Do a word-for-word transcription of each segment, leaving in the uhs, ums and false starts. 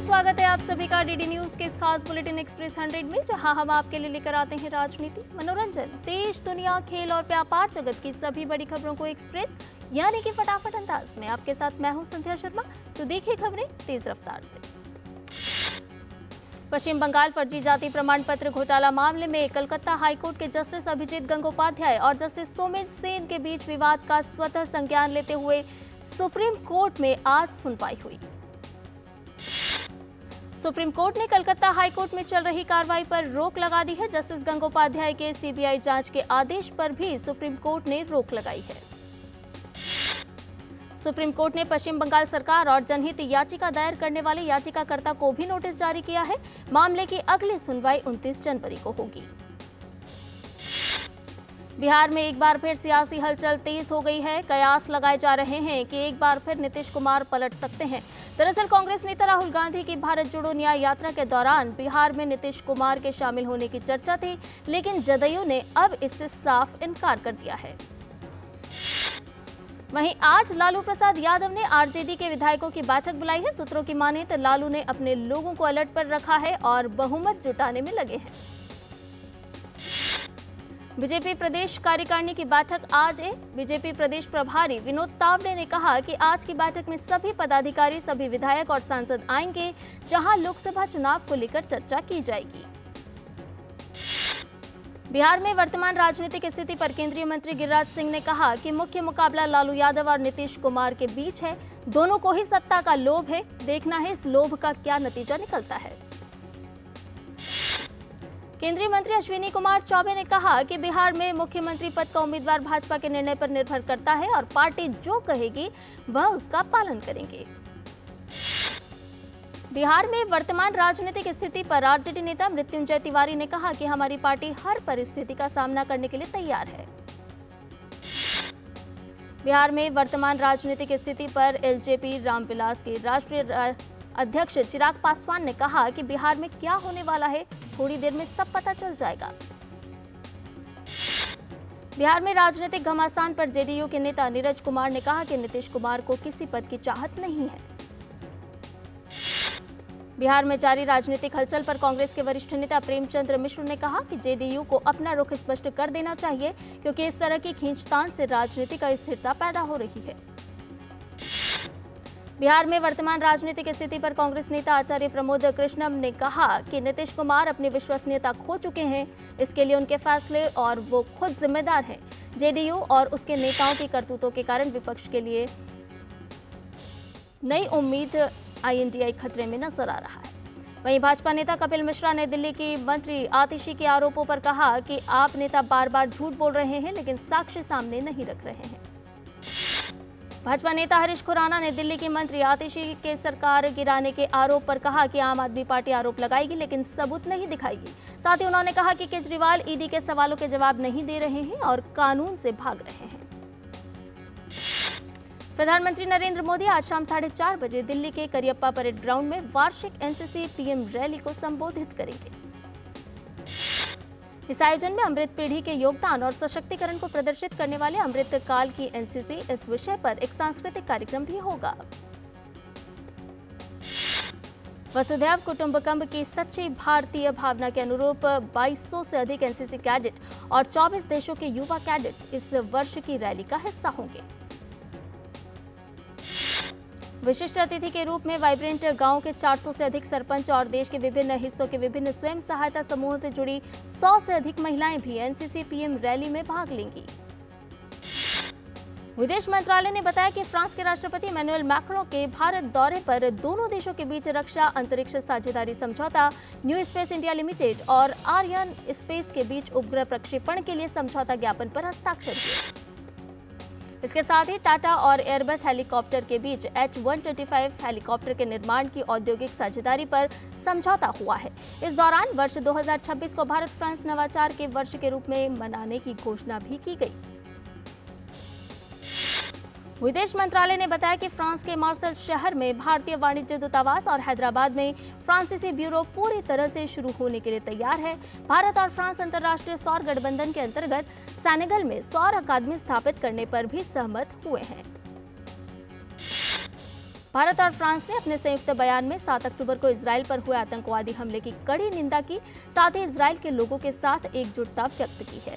स्वागत है आप सभी का डीडी न्यूज के इस खास बुलेटिन एक्सप्रेस हंड्रेड में, जहां हम आपके लिए लेकर आते हैं राजनीति, मनोरंजन, देश दुनिया, खेल और व्यापार जगत की सभी बड़ी खबरों को एक्सप्रेस यानी कि फटाफट अंदाज में। आपके साथ मैं हूं संध्या शर्मा। तो देखिए खबरें तेज रफ्तार से। पश्चिम बंगाल फर्जी जाति प्रमाण पत्र घोटाला मामले में कलकत्ता हाईकोर्ट के जस्टिस अभिजीत गंगोपाध्याय और जस्टिस सोमेन सेन के बीच विवाद का स्वतः संज्ञान लेते हुए सुप्रीम कोर्ट में आज सुनवाई हुई। सुप्रीम कोर्ट ने कलकत्ता हाईकोर्ट में चल रही कार्रवाई पर रोक लगा दी है। जस्टिस गंगोपाध्याय के सीबीआई जांच के आदेश पर भी सुप्रीम कोर्ट ने रोक लगाई है। सुप्रीम कोर्ट ने पश्चिम बंगाल सरकार और जनहित याचिका दायर करने वाले याचिकाकर्ता को भी नोटिस जारी किया है। मामले की अगली सुनवाई उनतीस जनवरी को होगी। बिहार में एक बार फिर सियासी हलचल तेज हो गई है। कयास लगाए जा रहे हैं कि एक बार फिर नीतीश कुमार पलट सकते हैं। दरअसल कांग्रेस नेता राहुल गांधी की भारत जोड़ो न्याय यात्रा के दौरान बिहार में नीतीश कुमार के शामिल होने की चर्चा थी, लेकिन जदयू ने अब इससे साफ इनकार कर दिया है। वहीं आज लालू प्रसाद यादव ने आरजेडी के विधायकों की बैठक बुलाई है। सूत्रों की माने तो लालू ने अपने लोगों को अलर्ट पर रखा है और बहुमत जुटाने में लगे हैं। बीजेपी प्रदेश कार्यकारिणी की बैठक आज है। बीजेपी प्रदेश प्रभारी विनोद तावड़े ने कहा कि आज की बैठक में सभी पदाधिकारी, सभी विधायक और सांसद आएंगे, जहां लोकसभा चुनाव को लेकर चर्चा की जाएगी। बिहार में वर्तमान राजनीतिक स्थिति पर केंद्रीय मंत्री गिरिराज सिंह ने कहा कि मुख्य मुकाबला लालू यादव और नीतीश कुमार के बीच है। दोनों को ही सत्ता का लोभ है। देखना है इस लोभ का क्या नतीजा निकलता है। केंद्रीय मंत्री अश्विनी कुमार चौबे ने कहा कि बिहार में मुख्यमंत्री पद का उम्मीदवार भाजपा के निर्णय पर निर्भर करता है और पार्टी जो कहेगी वह उसका पालन करेंगे। बिहार में वर्तमान राजनीतिक स्थिति पर आरजेडी नेता मृत्युंजय तिवारी ने कहा कि हमारी पार्टी हर परिस्थिति का सामना करने के लिए तैयार है। बिहार में वर्तमान राजनीतिक स्थिति पर एलजेपी रामविलास के राष्ट्रीय अध्यक्ष चिराग पासवान ने कहा कि बिहार में क्या होने वाला है थोड़ी देर में सब पता चल जाएगा। बिहार में राजनीतिक घमासान पर जेडीयू के नेता नीरज कुमार ने कहा कि नीतीश कुमार को किसी पद की चाहत नहीं है। बिहार में जारी राजनीतिक हलचल पर कांग्रेस के वरिष्ठ नेता प्रेमचंद्र मिश्र ने कहा कि जेडीयू को अपना रुख स्पष्ट कर देना चाहिए, क्योंकि इस तरह की खींचतान से राजनीतिक अस्थिरता पैदा हो रही है। बिहार में वर्तमान राजनीतिक स्थिति पर कांग्रेस नेता आचार्य प्रमोद कृष्णम ने कहा कि नीतीश कुमार अपनी विश्वसनीयता खो चुके हैं। इसके लिए उनके फैसले और वो खुद जिम्मेदार हैं। जेडीयू और उसके नेताओं की करतूतों के कारण विपक्ष के लिए नई उम्मीद आईएनडीआई खतरे में नजर आ रहा है। वहीं भाजपा नेता कपिल मिश्रा ने दिल्ली की मंत्री आतिशी के आरोपों पर कहा कि आप नेता बार बार झूठ बोल रहे हैं, लेकिन साक्ष्य सामने नहीं रख रहे हैं। भाजपा नेता हरीश खुराना ने दिल्ली की मंत्री आतिशी के सरकार गिराने के आरोप पर कहा कि आम आदमी पार्टी आरोप लगाएगी लेकिन सबूत नहीं दिखाएगी। साथ ही उन्होंने कहा कि केजरीवाल ईडी के सवालों के जवाब नहीं दे रहे हैं और कानून से भाग रहे हैं। प्रधानमंत्री नरेंद्र मोदी आज शाम साढ़े चार बजे दिल्ली के करियप्पा परेड ग्राउंड में वार्षिक एनसीसी पीएम रैली को संबोधित करेंगे। इस आयोजन में अमृत पीढ़ी के योगदान और सशक्तिकरण को प्रदर्शित करने वाले अमृत काल की एनसीसी इस विषय पर एक सांस्कृतिक कार्यक्रम भी होगा। वसुधैव कुटुंबकम की सच्ची भारतीय भावना के अनुरूप बाईस सौ से अधिक एनसीसी कैडेट और चौबीस देशों के युवा कैडेट्स इस वर्ष की रैली का हिस्सा होंगे। विशिष्ट अतिथि के रूप में वाइब्रेंट गांव के चार सौ से अधिक सरपंच और देश के विभिन्न हिस्सों के विभिन्न स्वयं सहायता समूहों से जुड़ी सौ से अधिक महिलाएं भी एनसीसी पीएम रैली में भाग लेंगी। विदेश मंत्रालय ने बताया कि फ्रांस के राष्ट्रपति इमैनुअल मैक्रों के भारत दौरे पर दोनों देशों के बीच रक्षा अंतरिक्ष साझेदारी समझौता, न्यू स्पेस इंडिया लिमिटेड और आर्यन स्पेस के बीच उपग्रह प्रक्षेपण के लिए समझौता ज्ञापन पर हस्ताक्षर किए। इसके साथ ही टाटा और एयरबस हेलीकॉप्टर के बीच H one twenty five helicopter के निर्माण की औद्योगिक साझेदारी पर समझौता हुआ है। इस दौरान वर्ष दो हज़ार छब्बीस को भारत फ्रांस नवाचार के वर्ष के रूप में मनाने की घोषणा भी की गई। विदेश मंत्रालय ने बताया कि फ्रांस के मार्सेल शहर में भारतीय वाणिज्य दूतावास और हैदराबाद में फ्रांसीसी ब्यूरो पूरी तरह से शुरू होने के लिए तैयार है। भारत और फ्रांस अंतर्राष्ट्रीय सौर गठबंधन के अंतर्गत सेनेगल में सौर अकादमी स्थापित करने पर भी सहमत हुए हैं। भारत और फ्रांस ने अपने संयुक्त बयान में सात अक्टूबर को इजराइल पर हुए आतंकवादी हमले की कड़ी निंदा की, साथ ही इजराइल के लोगों के साथ एकजुटता व्यक्त की है।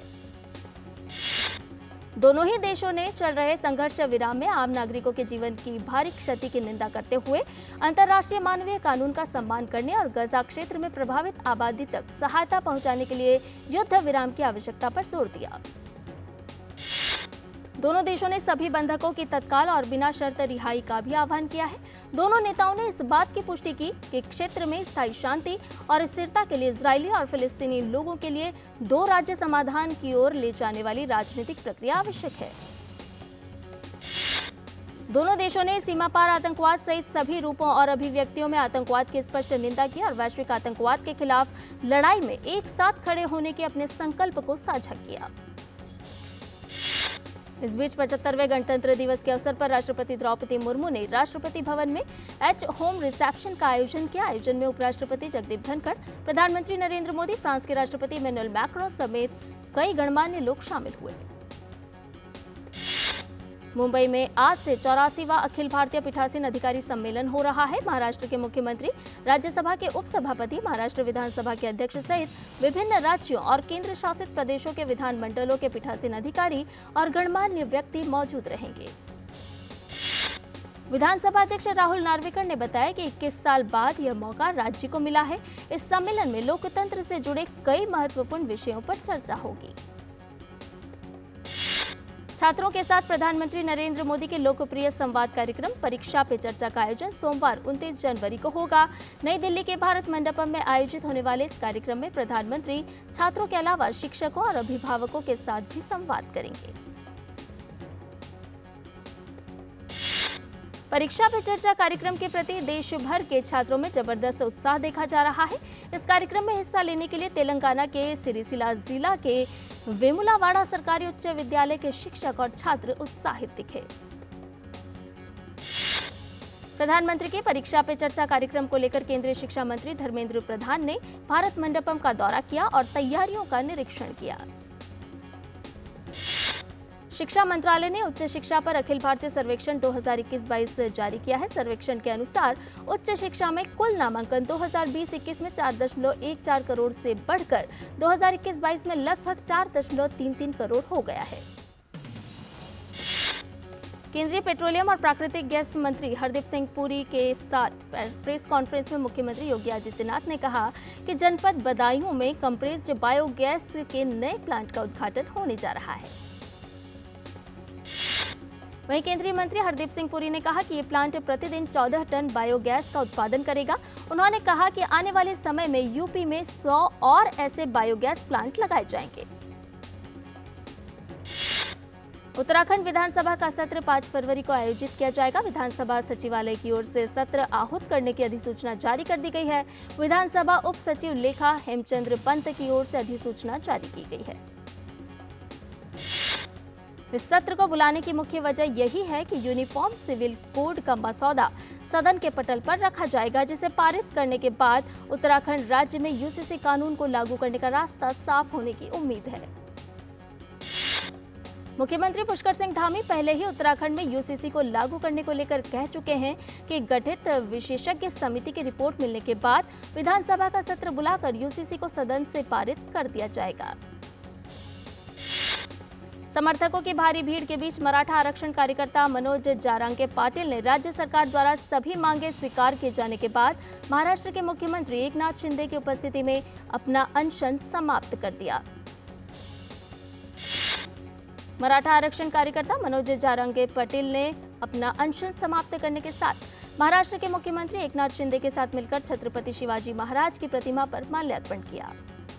दोनों ही देशों ने चल रहे संघर्ष विराम में आम नागरिकों के जीवन की भारी क्षति की निंदा करते हुए अंतर्राष्ट्रीय मानवीय कानून का सम्मान करने और गजा क्षेत्र में प्रभावित आबादी तक सहायता पहुंचाने के लिए युद्ध विराम की आवश्यकता पर जोर दिया। दोनों देशों ने सभी बंधकों की तत्काल और बिना शर्त रिहाई का भी आह्वान किया है। दोनों नेताओं ने इस बात की पुष्टि की कि क्षेत्र में स्थायी शांति और स्थिरता के लिए इजरायली और फिलिस्तीनी लोगों के लिए दो राज्य समाधान की ओर ले जाने वाली राजनीतिक प्रक्रिया आवश्यक है। दोनों देशों ने सीमा पार आतंकवाद सहित सभी रूपों और अभिव्यक्तियों में आतंकवाद की स्पष्ट निंदा की और वैश्विक आतंकवाद के खिलाफ लड़ाई में एक साथ खड़े होने के अपने संकल्प को साझा किया। इस बीच पचहत्तरवें गणतंत्र दिवस के अवसर पर राष्ट्रपति द्रौपदी मुर्मू ने राष्ट्रपति भवन में एट होम रिसेप्शन का आयोजन किया। आयोजन में उपराष्ट्रपति जगदीप धनखड़, प्रधानमंत्री नरेंद्र मोदी, फ्रांस के राष्ट्रपति इमैनुअल मैक्रों समेत कई गणमान्य लोग शामिल हुए। मुंबई में आज से चौरासीवां अखिल भारतीय पीठासीन अधिकारी सम्मेलन हो रहा है। महाराष्ट्र के मुख्यमंत्री, राज्यसभा के उपसभापति, महाराष्ट्र विधानसभा के अध्यक्ष सहित विभिन्न राज्यों और केंद्र शासित प्रदेशों के विधानमंडलों के पीठासीन अधिकारी और गणमान्य व्यक्ति मौजूद रहेंगे। विधानसभा अध्यक्ष राहुल नार्वेकर ने बताया कि इक्कीस साल बाद यह मौका राज्य को मिला है। इस सम्मेलन में लोकतंत्र से जुड़े कई महत्वपूर्ण विषयों पर चर्चा होगी। छात्रों के साथ प्रधानमंत्री नरेंद्र मोदी के लोकप्रिय संवाद कार्यक्रम परीक्षा पे चर्चा का आयोजन सोमवार उनतीस जनवरी को होगा। नई दिल्ली के भारत मंडपम में आयोजित होने वाले इस कार्यक्रम में प्रधानमंत्री छात्रों के अलावा शिक्षकों और अभिभावकों के साथ भी संवाद करेंगे। परीक्षा पे चर्चा कार्यक्रम के प्रति देश भर के छात्रों में जबरदस्त उत्साह देखा जा रहा है। इस कार्यक्रम में हिस्सा लेने के लिए तेलंगाना के सिरिसिला जिला के वेमुलावाड़ा सरकारी उच्च विद्यालय के शिक्षक और छात्र उत्साहित दिखे। प्रधानमंत्री के परीक्षा पे चर्चा कार्यक्रम को लेकर केंद्रीय शिक्षा मंत्री धर्मेंद्र प्रधान ने भारत मंडपम का दौरा किया और तैयारियों का निरीक्षण किया। शिक्षा मंत्रालय ने उच्च शिक्षा पर अखिल भारतीय सर्वेक्षण दो हज़ार इक्कीस बाईस जारी किया है। सर्वेक्षण के अनुसार उच्च शिक्षा में कुल नामांकन दो हज़ार बीस इक्कीस में चार दशमलव एक चार करोड़ से बढ़कर दो हज़ार इक्कीस बाईस में लगभग चार दशमलव तीन तीन करोड़ हो गया है। केंद्रीय पेट्रोलियम और प्राकृतिक गैस मंत्री हरदीप सिंह पुरी के साथ प्रेस कॉन्फ्रेंस में मुख्यमंत्री योगी आदित्यनाथ ने कहा कि जनपद बदायूं में कंप्रेस्ड बायोगैस के नए प्लांट का उद्घाटन होने जा रहा है। वहीं केंद्रीय मंत्री हरदीप सिंह पुरी ने कहा कि ये प्लांट प्रतिदिन चौदह टन बायोगैस का उत्पादन करेगा। उन्होंने कहा कि आने वाले समय में यूपी में सौ और ऐसे बायोगैस प्लांट लगाए जाएंगे। उत्तराखंड विधानसभा का सत्र पाँच फरवरी को आयोजित किया जाएगा। विधानसभा सचिवालय की ओर से सत्र आहूत करने की अधिसूचना जारी कर दी गई है। विधानसभा उप सचिव लेखा हेमचंद्र पंत की ओर से अधिसूचना जारी की गई है। इस सत्र को बुलाने की मुख्य वजह यही है कि यूनिफॉर्म सिविल कोड का मसौदा सदन के पटल पर रखा जाएगा, जिसे पारित करने के बाद उत्तराखंड राज्य में यूसीसी कानून को लागू करने का रास्ता साफ होने की उम्मीद है। मुख्यमंत्री पुष्कर सिंह धामी पहले ही उत्तराखंड में यूसीसी को लागू करने को लेकर कह चुके हैं कि गठित विशेषज्ञ समिति की रिपोर्ट मिलने के बाद विधानसभा का सत्र बुलाकर यूसीसी को सदन से पारित कर दिया जाएगा। समर्थकों की भारी भीड़ के बीच मराठा आरक्षण कार्यकर्ता मनोज जारंगे पाटिल ने राज्य सरकार द्वारा सभी मांगे स्वीकार किए जाने के बाद महाराष्ट्र के मुख्यमंत्री एकनाथ शिंदे की उपस्थिति में अपना अनशन समाप्त कर दिया। मराठा आरक्षण कार्यकर्ता मनोज जारंगे पाटिल ने अपना अनशन समाप्त करने के साथ महाराष्ट्र के मुख्यमंत्री एकनाथ शिंदे के साथ मिलकर छत्रपति शिवाजी महाराज की प्रतिमा पर माल्यार्पण किया।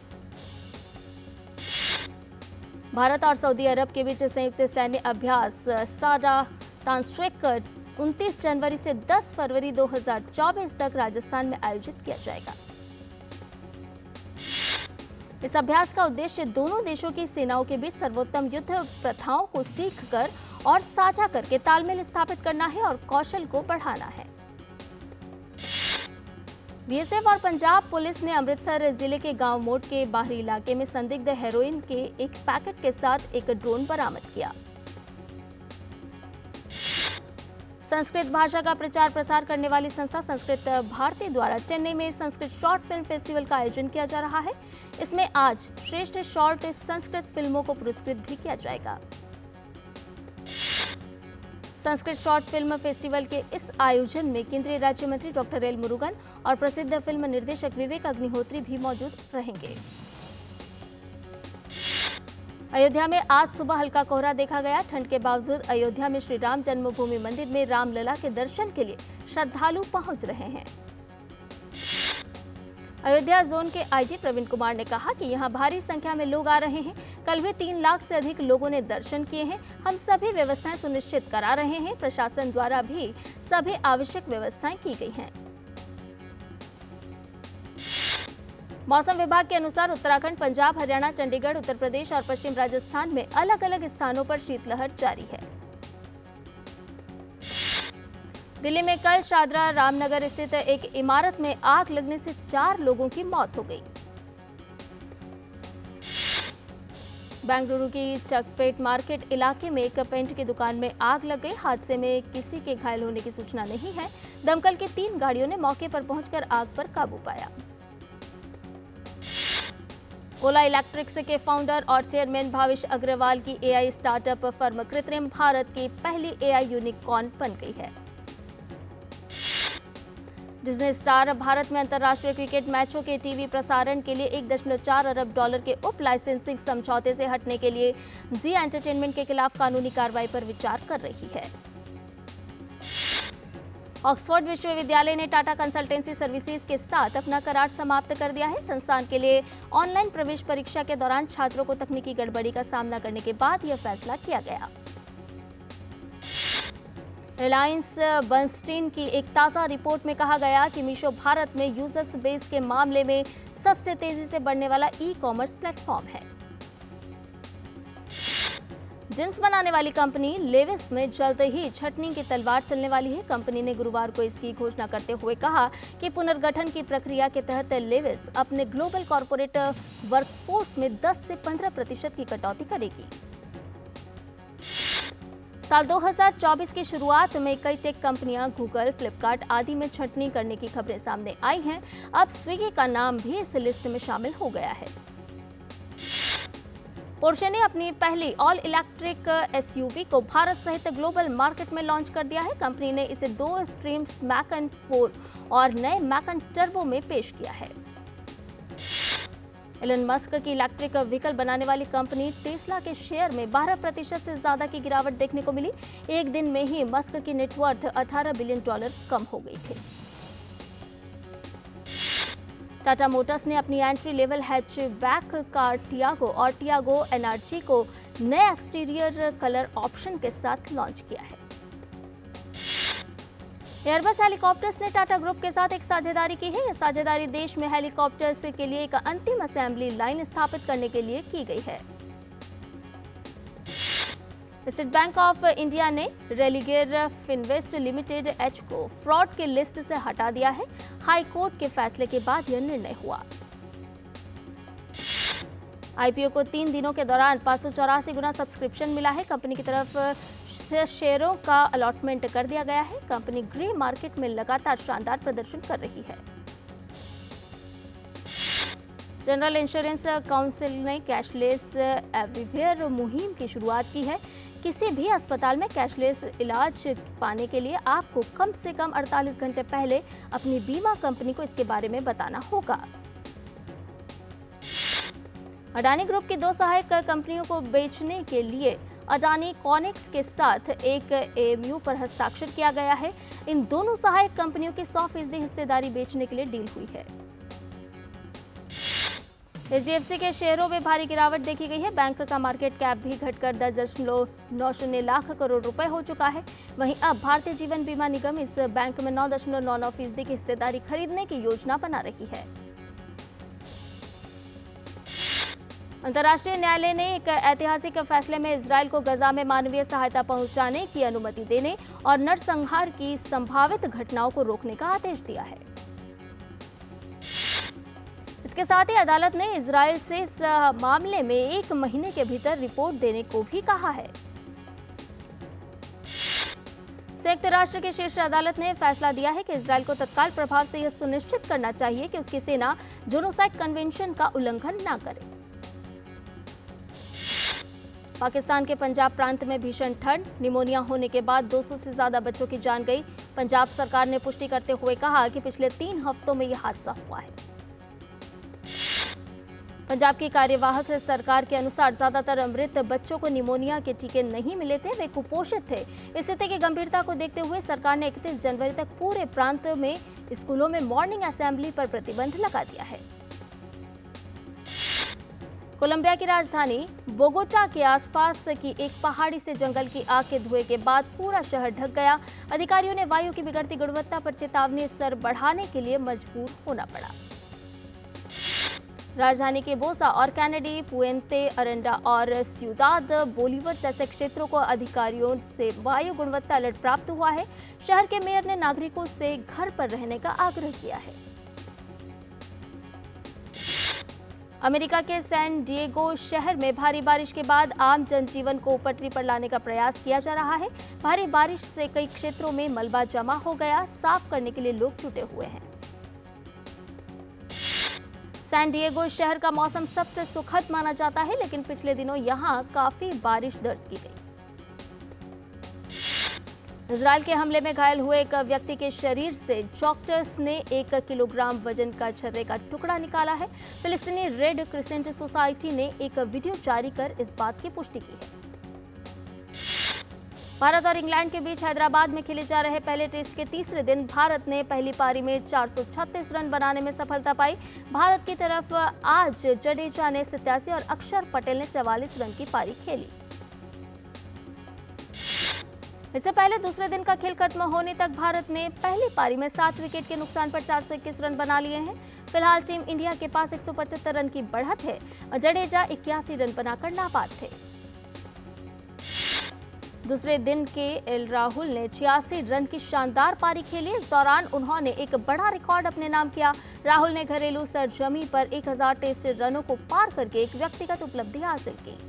भारत और सऊदी अरब के बीच संयुक्त सैन्य अभ्यास साडा तांस्ट्रिक उनतीस जनवरी से दस फरवरी दो हज़ार चौबीस तक राजस्थान में आयोजित किया जाएगा। इस अभ्यास का उद्देश्य दोनों देशों की सेनाओं के बीच सर्वोत्तम युद्ध प्रथाओं को सीखकर और साझा करके तालमेल स्थापित करना है और कौशल को बढ़ाना है। बीएसएफ और पंजाब पुलिस ने अमृतसर जिले के गांव मोट के बाहरी इलाके में संदिग्ध हेरोइन के एक पैकेट के साथ एक ड्रोन बरामद किया। संस्कृत भाषा का प्रचार प्रसार करने वाली संस्था संस्कृत भारती द्वारा चेन्नई में संस्कृत शॉर्ट फिल्म फेस्टिवल का आयोजन किया जा रहा है। इसमें आज श्रेष्ठ शॉर्ट संस्कृत फिल्मों को पुरस्कृत भी किया जाएगा। संस्कृत शॉर्ट फिल्म फेस्टिवल के इस आयोजन में केंद्रीय राज्य मंत्री डॉक्टर एल मुरुगन और प्रसिद्ध फिल्म निर्देशक विवेक अग्निहोत्री भी मौजूद रहेंगे। अयोध्या में आज सुबह हल्का कोहरा देखा गया। ठंड के बावजूद अयोध्या में श्री राम जन्मभूमि मंदिर में रामलला के दर्शन के लिए श्रद्धालु पहुंच रहे हैं। अयोध्या जोन के आईजी प्रवीण कुमार ने कहा कि यहां भारी संख्या में लोग आ रहे हैं। कल भी तीन लाख से अधिक लोगों ने दर्शन किए हैं। हम सभी व्यवस्थाएं सुनिश्चित करा रहे हैं। प्रशासन द्वारा भी सभी आवश्यक व्यवस्थाएं की गई हैं। मौसम विभाग के अनुसार उत्तराखंड, पंजाब, हरियाणा, चंडीगढ़, उत्तर प्रदेश और पश्चिम राजस्थान में अलग अलग स्थानों पर शीतलहर जारी है। दिल्ली में कल शादरा रामनगर स्थित एक इमारत में आग लगने से चार लोगों की मौत हो गई। बेंगलुरु की चकपेट मार्केट इलाके में एक पेंट की दुकान में आग लग गई। हादसे में किसी के घायल होने की सूचना नहीं है। दमकल की तीन गाड़ियों ने मौके पर पहुंचकर आग पर काबू पाया। ओला इलेक्ट्रिक्स के फाउंडर और चेयरमैन भाविश अग्रवाल की एआई स्टार्टअप फर्म कृत्रिम भारत की पहली एआई यूनिकॉर्न बन गई है। डिज्नी स्टार भारत में अंतर्राष्ट्रीय क्रिकेट मैचों के टीवी प्रसारण के लिए एक दशमलव चार अरब डॉलर के उप लाइसेंसिंग समझौते से हटने के लिए जी एंटरटेनमेंट के खिलाफ कानूनी कार्रवाई पर विचार कर रही है। ऑक्सफोर्ड विश्वविद्यालय ने टाटा कंसल्टेंसी सर्विसेज के साथ अपना करार समाप्त कर दिया है। संस्थान के लिए ऑनलाइन प्रवेश परीक्षा के दौरान छात्रों को तकनीकी गड़बड़ी का सामना करने के बाद यह फैसला किया गया। रिलायंस बर्नस्टीन की एक ताज़ा रिपोर्ट में कहा गया कि मीशो भारत में यूजर्स बेस के मामले में सबसे तेजी से बढ़ने वाला ई कॉमर्स प्लेटफॉर्म है। जींस बनाने वाली कंपनी लेविस में जल्द ही छटनी की तलवार चलने वाली है। कंपनी ने गुरुवार को इसकी घोषणा करते हुए कहा कि पुनर्गठन की प्रक्रिया के तहत लेविस अपने ग्लोबल कॉर्पोरेट वर्कफोर्स में दस से पंद्रह प्रतिशत की कटौती करेगी। साल दो हज़ार चौबीस की शुरुआत में कई टेक कंपनियां गूगल, फ्लिपकार्ट आदि में छंटनी करने की खबरें सामने आई हैं। अब स्विगी का नाम भी इस लिस्ट में शामिल हो गया है। पोर्शे ने अपनी पहली ऑल इलेक्ट्रिक एसयूवी को भारत सहित ग्लोबल मार्केट में लॉन्च कर दिया है। कंपनी ने इसे दो स्ट्रीम्स मैकन फोर और नए मैकन टर्बो में पेश किया है। एलन मस्क की इलेक्ट्रिक व्हीकल बनाने वाली कंपनी टेस्ला के शेयर में बारह प्रतिशत से ज्यादा की गिरावट देखने को मिली। एक दिन में ही मस्क की नेटवर्थ अठारह बिलियन डॉलर कम हो गई थी। टाटा मोटर्स ने अपनी entry level hatchback car Tiago और टियागो एनआरजी को नए एक्सटीरियर कलर ऑप्शन के साथ लॉन्च किया है। एयरबस हेलीकॉप्टर्स ने टाटा ग्रुप के साथ एक साझेदारी की है। यह साझेदारी देश में हेलीकॉप्टर्स के लिए एक अंतिम असेंबली लाइन स्थापित करने के लिए की गई है। स्टेट बैंक ऑफ इंडिया ने रेलिगेयर फिनवेस्ट लिमिटेड एच को फ्रॉड की लिस्ट से हटा दिया है। हाई कोर्ट के फैसले के बाद यह निर्णय हुआ। आईपीओ को तीन दिनों के दौरान पाँच सौ चौरासी गुना सब्सक्रिप्शन मिला है। कंपनी की तरफ से शेयरों का अलॉटमेंट कर दिया गया है। कंपनी ग्रे मार्केट में लगातार शानदार प्रदर्शन कर रही है। जनरल इंश्योरेंस काउंसिल ने कैशलेस एवरीवेयर मुहिम की शुरुआत की है। किसी भी अस्पताल में कैशलेस इलाज पाने के लिए आपको कम से कम अड़तालीस घंटे पहले अपनी बीमा कंपनी को इसके बारे में बताना होगा। अडानी ग्रुप की दो सहायक कंपनियों को बेचने के लिए अडानी कॉनिक्स के साथ एक एएमयू पर हस्ताक्षर किया गया है। इन दोनों सहायक कंपनियों की सौ फीसदी हिस्सेदारी बेचने के लिए डील हुई है। एचडीएफसी के शेयरों में भारी गिरावट देखी गई है। बैंक का मार्केट कैप भी घटकर दस दशमलव नौ शून्य लाख करोड़ रुपए हो चुका है। वहीं अब भारतीय जीवन बीमा निगम इस बैंक में नौ दशमलव नौ नौ फीसदी की हिस्सेदारी खरीदने की योजना बना रही है। अंतर्राष्ट्रीय न्यायालय ने एक ऐतिहासिक फैसले में इजरायल को गजा में मानवीय सहायता पहुंचाने की अनुमति देने और नरसंहार की संभावित घटनाओं को रोकने का आदेश दिया है। इसके साथ ही अदालत ने इजरायल से इस मामले में एक महीने के भीतर रिपोर्ट देने को भी कहा है। संयुक्त राष्ट्र की शीर्ष अदालत ने फैसला दिया है कि इजरायल को तत्काल प्रभाव से यह सुनिश्चित करना चाहिए कि उसकी सेना जेनोसाइड कन्वेंशन का उल्लंघन न करे। पाकिस्तान के पंजाब प्रांत में भीषण ठंड, निमोनिया होने के बाद दो सौ से ज्यादा बच्चों की जान गई। पंजाब सरकार ने पुष्टि करते हुए कहा कि पिछले तीन हफ्तों में यह हादसा हुआ है। पंजाब की कार्यवाहक सरकार के अनुसार ज्यादातर मृत बच्चों को निमोनिया के टीके नहीं मिले थे, वे कुपोषित थे। स्थिति की गंभीरता को देखते हुए सरकार ने इकतीस जनवरी तक पूरे प्रांत में स्कूलों में मॉर्निंग असेंबली पर प्रतिबंध लगा दिया है। कोलंबिया की राजधानी बोगोटा के आसपास की एक पहाड़ी से जंगल की आग के धुएं के बाद पूरा शहर ढक गया। अधिकारियों ने वायु की बिगड़ती गुणवत्ता पर चेतावनी स्तर बढ़ाने के लिए मजबूर होना पड़ा। राजधानी के बोसा और कैनेडी, पुएंते अरेंडा और सियुदाद बोलीवर जैसे क्षेत्रों को अधिकारियों से वायु गुणवत्ता अलर्ट प्राप्त हुआ है। शहर के मेयर ने नागरिकों से घर पर रहने का आग्रह किया है। अमेरिका के सैन डिएगो शहर में भारी बारिश के बाद आम जनजीवन को पटरी पर लाने का प्रयास किया जा रहा है। भारी बारिश से कई क्षेत्रों में मलबा जमा हो गया, साफ करने के लिए लोग जुटे हुए हैं। सैन डिएगो शहर का मौसम सबसे सुखद माना जाता है, लेकिन पिछले दिनों यहां काफी बारिश दर्ज की गई। इजरायल के हमले में घायल हुए एक व्यक्ति के शरीर से डॉक्टर्स ने एक किलोग्राम वजन का छर्रे का टुकड़ा निकाला है। फिलिस्तीनी रेड क्रिसेंट सोसाइटी ने एक वीडियो जारी कर इस बात की पुष्टि की है। भारत और इंग्लैंड के बीच हैदराबाद में खेले जा रहे पहले टेस्ट के तीसरे दिन भारत ने पहली पारी में चार सौ छत्तीस रन बनाने में सफलता पाई। भारत की तरफ आज जडेजा ने सत्तासी और अक्षर पटेल ने चवालीस रन की पारी खेली। इससे पहले दूसरे दिन का खेल खत्म होने तक भारत ने पहली पारी में सात विकेट के नुकसान पर चार सौ इक्कीस रन बना लिए हैं। फिलहाल टीम इंडिया के पास एक सौ पचहत्तर रन की बढ़त है और जडेजा इक्यासी रन बनाकर नाबाद थे। दूसरे दिन के एल राहुल ने छियासी रन की शानदार पारी खेली। इस दौरान उन्होंने एक बड़ा रिकॉर्ड अपने नाम किया। राहुल ने घरेलू सरजमी पर एक हज़ार टेस्ट रनों को पार करके एक व्यक्तिगत उपलब्धि हासिल की।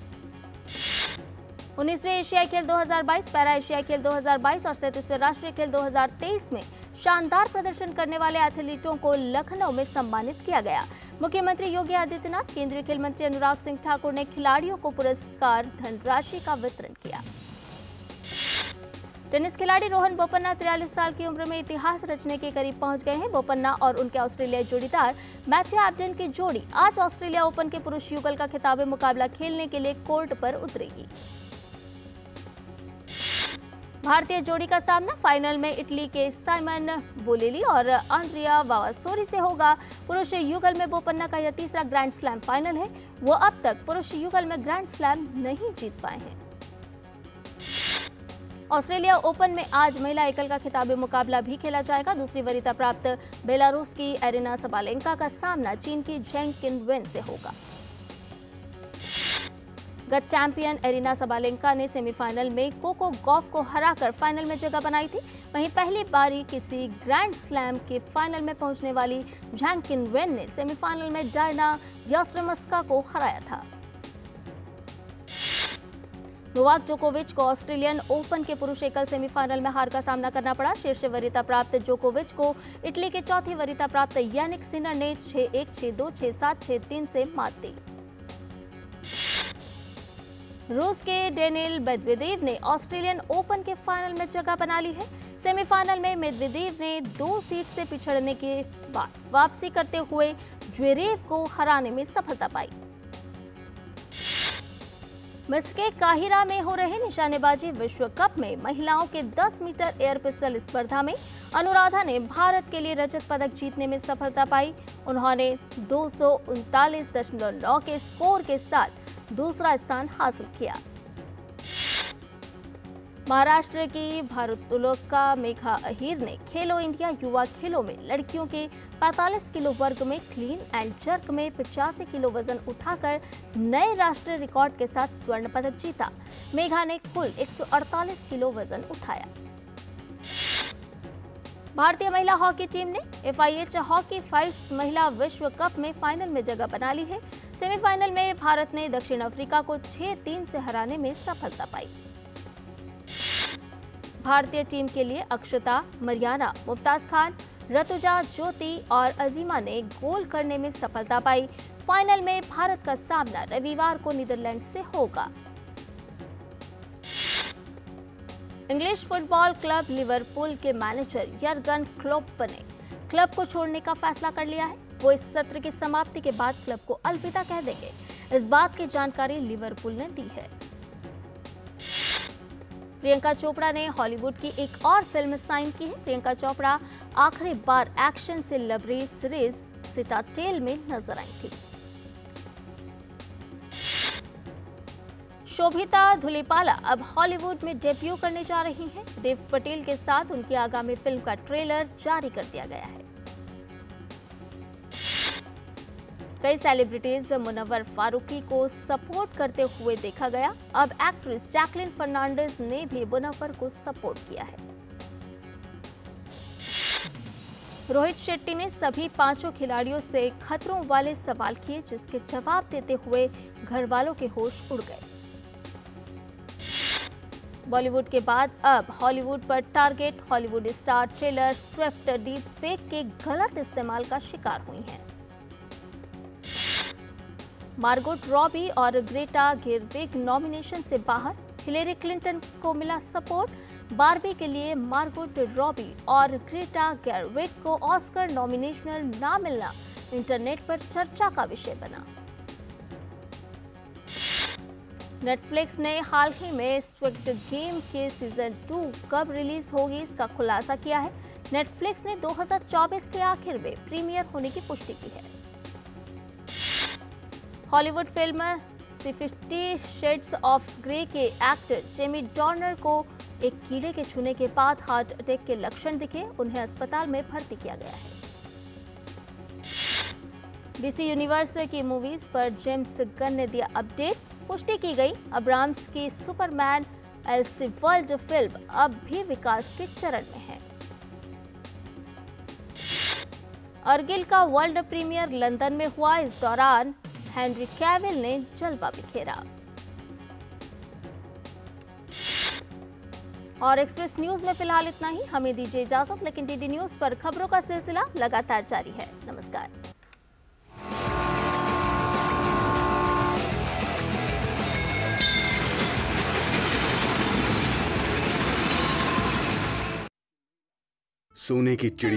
उन्नीसवें एशियाई खेल दो हज़ार बाईस, पैरा एशियाई खेल दो हज़ार बाईस और सैंतीसवें राष्ट्रीय खेल दो हज़ार तेईस में शानदार प्रदर्शन करने वाले एथलीटों को लखनऊ में सम्मानित किया गया। मुख्यमंत्री योगी आदित्यनाथ, केंद्रीय खेल मंत्री अनुराग सिंह ठाकुर ने खिलाड़ियों को पुरस्कार धनराशि का वितरण किया। टेनिस खिलाड़ी रोहन बोपन्ना तिरालीस साल की उम्र में इतिहास रचने के करीब पहुंच गए हैं। बोपन्ना और उनके ऑस्ट्रेलियाई जोड़ीदार मैथ्यू एब्डन की जोड़ी आज ऑस्ट्रेलिया ओपन के पुरुष युगल का खिताबी मुकाबला खेलने के लिए कोर्ट पर उतरेगी। भारतीय जोड़ी का सामना फाइनल में इटली के साइमन बोलेली और आंद्रिया वावासोरी से होगा। पुरुष युगल में बोपन्ना का यह तीसरा ग्रैंड स्लैम फाइनल है। वो अब तक पुरुष युगल में ग्रैंड स्लैम नहीं जीत पाए हैं। ऑस्ट्रेलिया ओपन में आज महिला एकल का खिताबी मुकाबला भी खेला जाएगा। दूसरी वरीयता प्राप्त बेलारूस की एरिना सबालेंका का सामना चीन की झेंग किनवेन से होगा। गत चैंपियन एरिना सबालेंका ने सेमीफाइनल में कोको गॉफ को हराकर फाइनल में जगह बनाई थी। वहीं पहली बारी किसी ग्रैंड स्लैम के फाइनल में पहुंचने वाली झेंग किनवेन ने सेमीफाइनल में डायना यास्ट्रेमस्का को हराया था। नोवाक जोकोविच को ऑस्ट्रेलियन ओपन के पुरुष एकल सेमीफाइनल में हार का सामना करना पड़ा। शीर्ष वरीयता प्राप्त जोकोविच को इटली के चौथी वरीयता प्राप्त यानिक सिनर ने छह एक, छह दो, छह सात, छह तीन से मात दी। रूस के डेनिल मेदवेदेव ने ऑस्ट्रेलियन ओपन के फाइनल में जगह बना ली है। सेमीफाइनल में मेदवेदेव ने दो सीट से पिछड़ने के बाद वापसी करते हुए ज्वेरेव को हराने में सफलता पाई। मिस्र के काहिरा में हो रहे निशानेबाजी विश्व कप में महिलाओं के दस मीटर एयर पिस्टल स्पर्धा में अनुराधा ने भारत के लिए रजत पदक जीतने में सफलता पाई। उन्होंने दो सौ उनतालीस दशमलव नौ के स्कोर के साथ दूसरा स्थान हासिल किया। महाराष्ट्र की भारोत्तोलका मेघा अहीर ने खेलो इंडिया युवा खेलों में लड़कियों के पैंतालीस किलो वर्ग में क्लीन एंड जर्क में पचासी किलो वजन उठाकर नए राष्ट्रीय रिकॉर्ड के साथ स्वर्ण पदक जीता। मेघा ने कुल एक सौ अड़तालीस किलो वजन उठाया। भारतीय महिला हॉकी टीम ने F I H hockey five महिला विश्व कप में फाइनल में जगह बना ली है। सेमीफाइनल में भारत ने दक्षिण अफ्रीका को छह तीन से हराने में सफलता पाई। भारतीय टीम के लिए अक्षता, मरियाना, मुमताज खान, ऋतुजा, ज्योति और अजीमा ने गोल करने में सफलता पाई। फाइनल में भारत का सामना रविवार को नीदरलैंड से होगा। इंग्लिश फुटबॉल क्लब लिवरपूल के मैनेजर यर्गन क्लोप ने क्लब को छोड़ने का फैसला कर लिया है। वो इस सत्र की समाप्ति के बाद क्लब को अलविदा कह देंगे। इस बात की जानकारी लिवरपूल ने दी है। प्रियंका चोपड़ा ने हॉलीवुड की एक और फिल्म साइन की है। प्रियंका चोपड़ा आखिरी बार एक्शन से लबरेज सीरीज सिटाडेल में नजर आई थी। शोभिता धुलीपाला अब हॉलीवुड में डेब्यू करने जा रही हैं। देव पटेल के साथ उनकी आगामी फिल्म का ट्रेलर जारी कर दिया गया है। कई सेलिब्रिटीज मुनव्वर फारूकी को सपोर्ट करते हुए देखा गया। अब एक्ट्रेस जैकलिन फर्नांडिस ने भी मुनव्वर को सपोर्ट किया है। रोहित शेट्टी ने सभी पांचों खिलाड़ियों से खतरों वाले सवाल किए, जिसके जवाब देते हुए घरवालों के होश उड़ गए। बॉलीवुड के बाद अब हॉलीवुड पर target Hollywood star Taylor Swift deep fake के गलत इस्तेमाल का शिकार हुई हैं। मार्गोट रॉबी और ग्रेटा गेरविग नॉमिनेशन से बाहर, हिलेरी क्लिंटन को मिला सपोर्ट। बारबी के लिए मार्गोट रॉबी और ग्रेटा गेरविग को ऑस्कर नॉमिनेशन ना मिलना इंटरनेट पर चर्चा का विषय बना। नेटफ्लिक्स ने हाल ही में स्क्विड गेम के सीजन टू कब रिलीज होगी इसका खुलासा किया है। नेटफ्लिक्स ने दो हज़ार चौबीस के आखिर में प्रीमियर होने की पुष्टि की है। Hollywood film fifty shades of grey के एक्टर जेमी डॉर्नर को एक कीड़े के छूने के बाद हार्ट अटैक के लक्षण दिखे। उन्हें अस्पताल में भर्ती किया गया है। डीसी यूनिवर्स की मूवीज पर जेम्स गन ने दिया अपडेट। पुष्टि की गई, अब्राम्स की सुपरमैन एल्सेवर्ल्ड फिल्म अब भी विकास के चरण में है। अर्गिल का वर्ल्ड प्रीमियर लंदन में हुआ। इस दौरान हेनरी कैविल ने जलवा बिखेरा। और एक्सप्रेस न्यूज में फिलहाल इतना ही। हमें दीजिए इजाजत, लेकिन डीडी न्यूज पर खबरों का सिलसिला लगातार जारी है। नमस्कार। सोने की चिड़िया